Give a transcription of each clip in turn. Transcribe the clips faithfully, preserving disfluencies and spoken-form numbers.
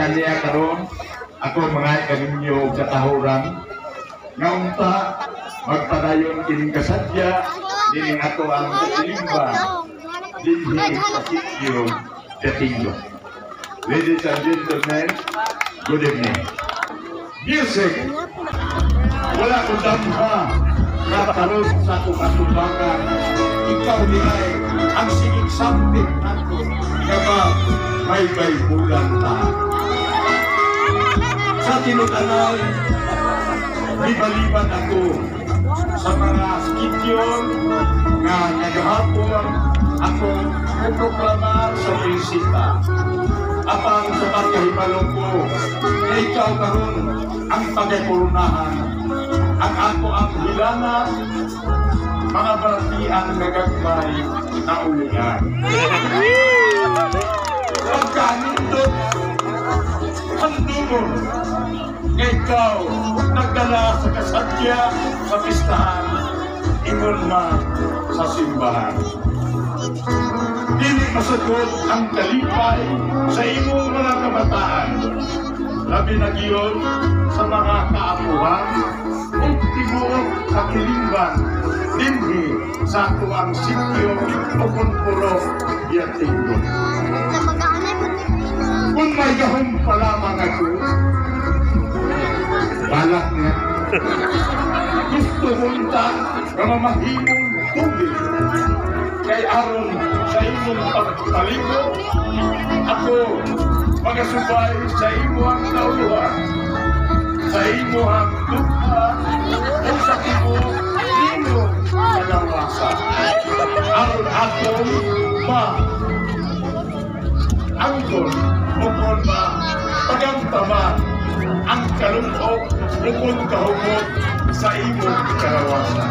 niya karon ako mga kaninyo katahuran nga unta magpadayon kining kasadya dining ato ang katilingban dinhi sa sitio Katingo. Ladies and gentlemen, good evening. Music, wala ko damha na karon sa akong katubangan. Ikaw nilay ang sigig sampit nato nga ba may baybulan ta. Sa tinutanay, liban ako sa mga skityon nga nagahapon ako nagproklamar sa prinsita. Apang sa pagkahibalong ko na ikaw karon ang pagkakurunahan. Ang ako ang hilangan, mga baratian nagagmay na ulian. Pagkanindot, handungon, nga ikaw nagdala sa kasadya sa pistahan, ingon na sa simbahan. Dili masagot ang kalipay sa imong mga kabataan, labi na giyon sa mga kaapuhan o tibuok katilingban dinhi sa ato ang sitio o Punpuro Katingo. Kung may gahom pa lamang ako, balak niya, gusto munta na mamahimong tubig. Kay aron sa imong pagpaligo, ako magasubay sa imong nauluhan, sa imong dugha o sa imong imong kalawasan. Aron ako ma angkon bukod ba pagamtaman ang kalungkot bukod kahumot sa imong kalawasan.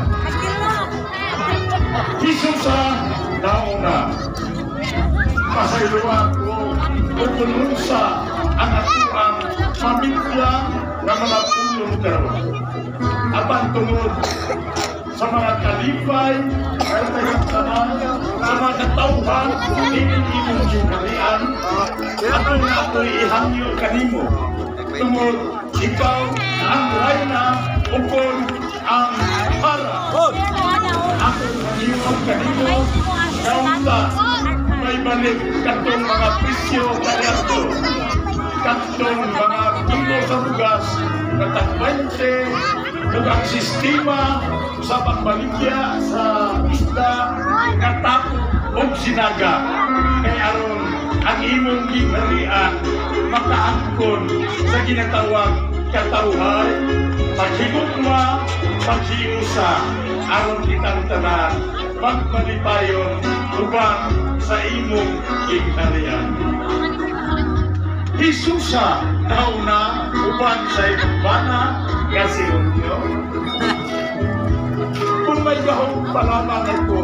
Jesus sa nauna, pasayluan ko o kununsa ang atuang mamiglang na mga pulong karon. Apan tungod sa mga kalipay, ay tagang-tanan, sa mga katauhan, ining-imong ginarian, ato na ako'y ihangyo kanimo. Tungod, ikaw ang rayna, ukol ang para. Ako ang kanimo, kaunta, may balik katong mga presyo kaniato. Katong mga kilo sa bugas, katagwente, kung ang sistema sa pagbaligya sa isla, katapos o sinaga. Kay aron ang imong gingharian makaangkon sa ginatawag katauhan, paghigugma, paghiusa, aron kitang tanan, magmalipayon, uban sa imong gingharian. Hisusa, nauna, uban sa imong bana, kasi unyo. Kung may gahong palaman ito,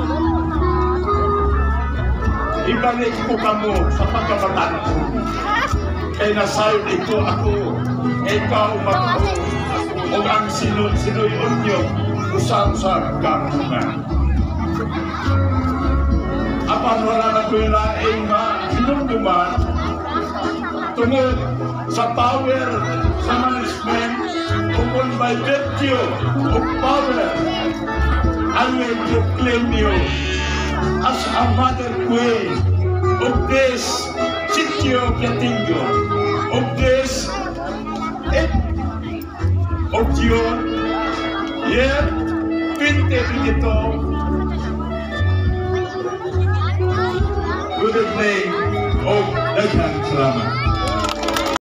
ibalik ko kamo sa pagkabataan ko. Kaya nasayon ito ako, ikaw mag-o, o ang sinod-sinoy unyo, usang sa kamungan. Apan wala na ko yung laing ma-sinunduman, tungod sa power sa management, upon by virtue of power, I will proclaim you as a mother queen of this sitio Katingo, of this of June, year twenty twenty-two. Good evening of Daghang Salamat.